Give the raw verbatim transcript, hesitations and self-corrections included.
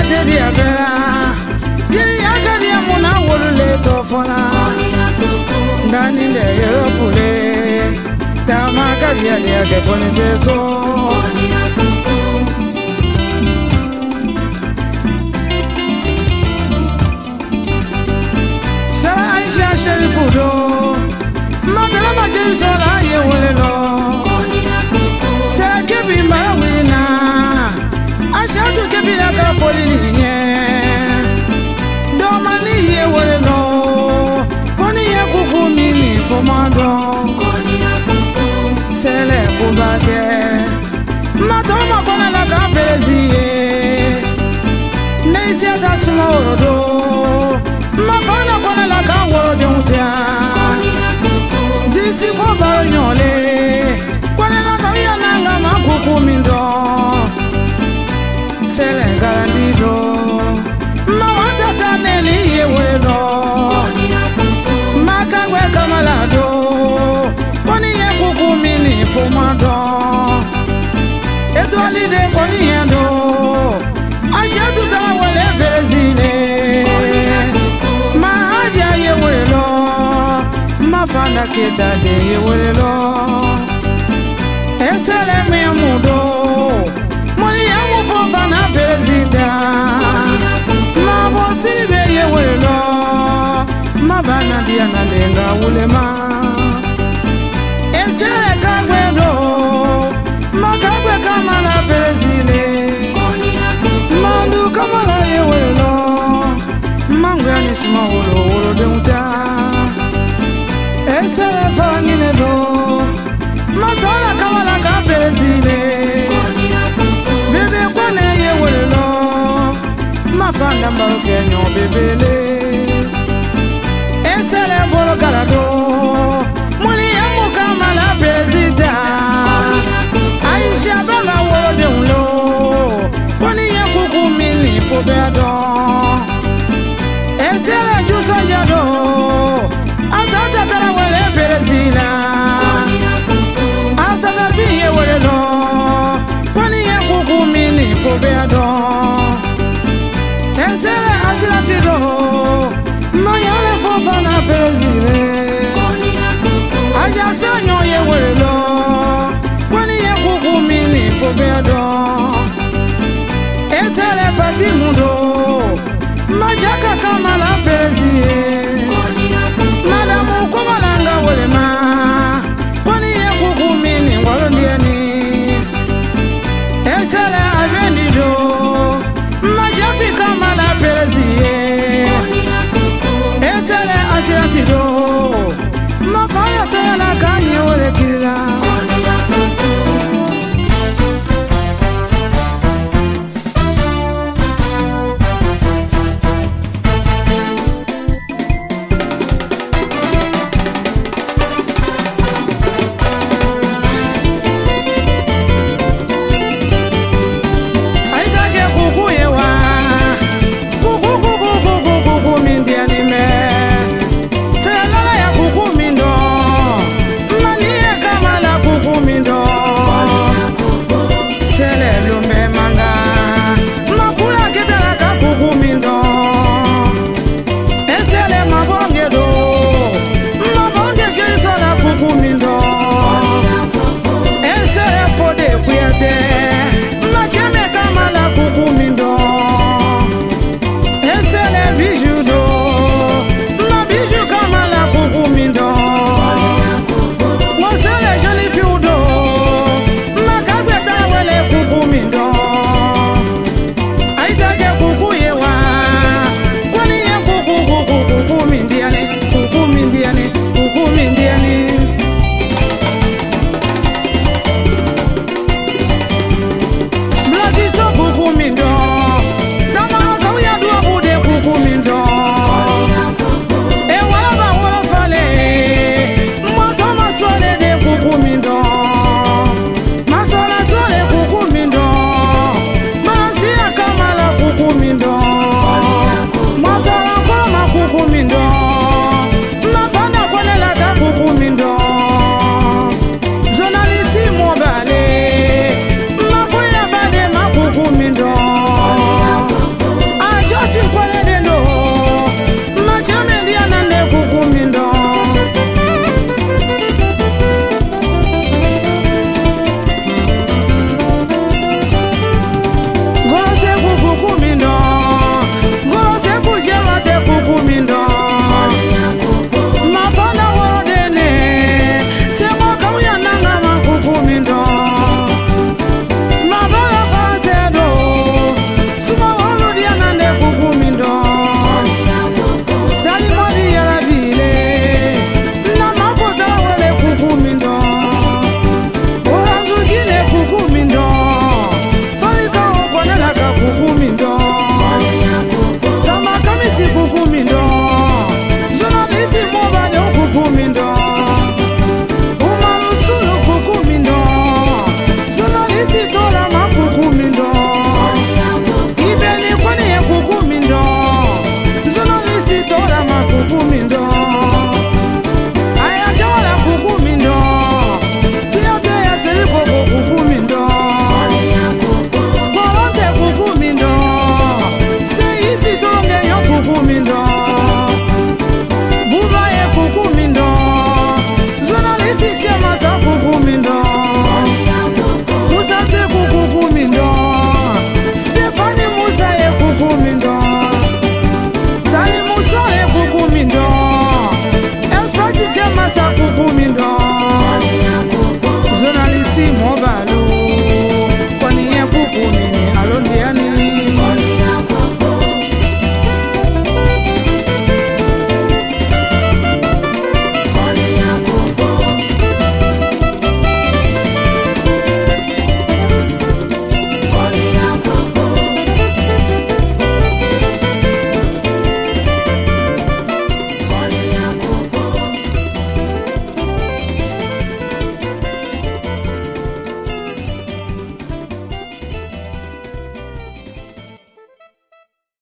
te dia bela Jiri aga dia muna wolule to fola Ndani de Europule Dama ga dia dia ke foni seso Sara Aisha Sherifudo Madala majeli sola ye wolelo Sara kebi marawina Ashatu kebi la ka foli nye Domani ye wolelo Koni ye kuku mini fomado Sele kubake Matoma kona la ka pereziye Neisi ata suma orodo Mafana kona la ka worode utea Disi ko baro nyole Kona la ka iya nanga makuku mindo Sele garandido Mawata taneli ye welo Makagwe kamalado Koni ye kuku mini fomado Eto alide koni yendo Ashatu tawa wale berezile Mahaja ye welo Mafana kita de ye welo Esele me mudo Moli ya mufofana berezida Mabo silibe ye welo Mabana dia na lenga ulema Esele kagwedo Makagwe kamala berezile Mandu kamala ye welo Mangwe nisima wolo wolo de muta Esele farangine do Masala kamala ka berezile Bebe kwane ye welo Mafanda mbaro kenyo bebele Esele bolo kalado Muli ya mukamala berezida Aisha bama wolo de ulo Koni ye kuku mini fobeado Esele juso jado Asata tala wale perezila Asata fiye wale no Koni ye kuku mini fobeado Esele asila sido Mayale fofana perezile Aja sanyo ye wale no Koni ye kuku mini fobeado